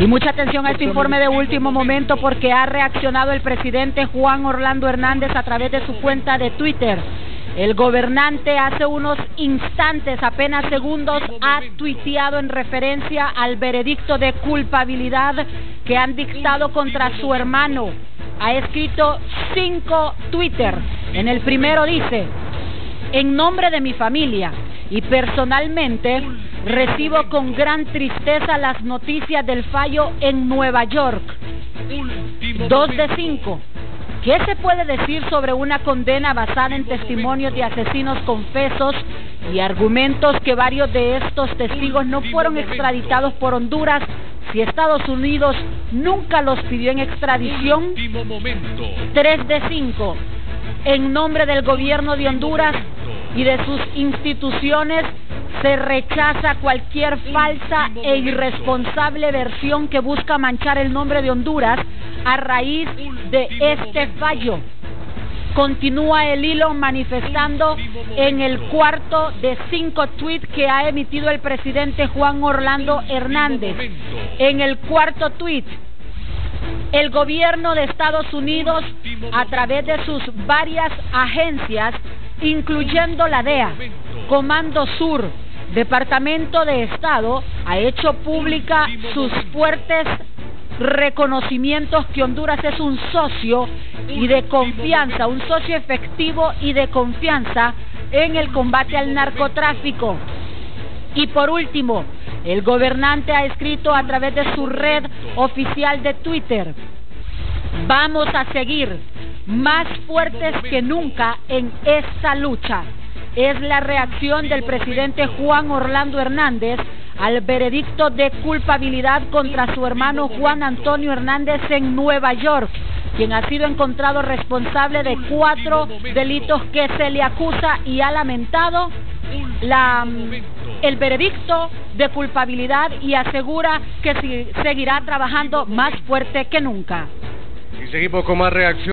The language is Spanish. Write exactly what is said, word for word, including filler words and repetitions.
Y mucha atención a este informe de último momento porque ha reaccionado el presidente Juan Orlando Hernández a través de su cuenta de Twitter. El gobernante hace unos instantes, apenas segundos, ha tuiteado en referencia al veredicto de culpabilidad que han dictado contra su hermano. Ha escrito cinco Twitter. En el primero dice: en nombre de mi familia y personalmente recibo con gran tristeza las noticias del fallo en Nueva York. Dos de cinco. ¿Qué se puede decir sobre una condena basada en testimonios de asesinos confesos y argumentos que varios de estos testigos no fueron extraditados por Honduras si Estados Unidos nunca los pidió en extradición? Tres de cinco. En nombre del gobierno de Honduras y de sus instituciones se rechaza cualquier falsa e irresponsable versión que busca manchar el nombre de Honduras a raíz de este fallo. Continúa el hilo manifestando en el cuarto de cinco tweets que ha emitido el presidente Juan Orlando Hernández. En el cuarto tweet, el gobierno de Estados Unidos, a través de sus varias agencias, incluyendo la D E A, Comando Sur, Departamento de Estado, ha hecho pública sus fuertes reconocimientos que Honduras es un socio y de confianza, un socio efectivo y de confianza en el combate al narcotráfico. Y por último, el gobernante ha escrito a través de su red oficial de Twitter: vamos a seguir más fuertes que nunca en esta lucha. Es la reacción del presidente Juan Orlando Hernández al veredicto de culpabilidad contra su hermano Juan Antonio Hernández en Nueva York, quien ha sido encontrado responsable de cuatro delitos que se le acusa y ha lamentado la, el veredicto de culpabilidad y asegura que si, seguirá trabajando más fuerte que nunca. Y seguimos con más reacción.